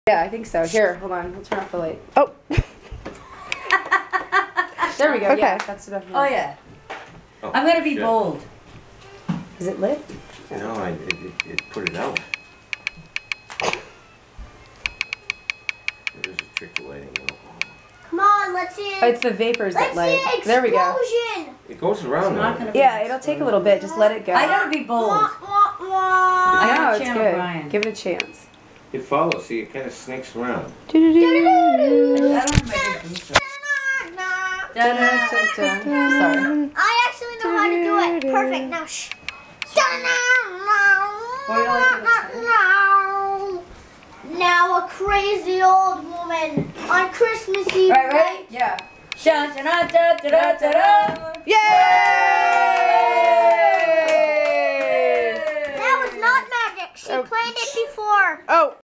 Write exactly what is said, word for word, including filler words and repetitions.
Yeah, I think so. Here, hold on. We'll turn off the light. Oh. There we go. Okay. Yeah, that's enough. Oh yeah. Oh, I'm gonna be shit. bold. Is it lit? No, I, it, it, it put it out. There is a trick to lighting alcohol. Come on, let's see Oh, it. it's the vapors Let's that see light. an There we go. explosion. It goes around It's not though. gonna be- Yeah, it'll take a little bit. Just let it go. I gotta be bold. Wah, wah, wah. I No, gotta it's channel good. Brian. Give it a chance. It follows. See, it kind of snakes around. I don't have my big boots on. Da-da. Sorry. I actually know how to do it. Perfect. Now, shh. Well, you don't like Now a crazy old woman on Christmas Eve. Right, right? Yeah. Dun, dun, dun, dun, dun, dun, dun. Yay! That was not magic. She Oh. planned it before. Oh.